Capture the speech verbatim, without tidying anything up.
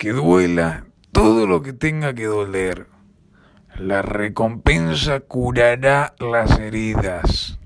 Que duela todo lo que tenga que doler. La recompensa curará las heridas.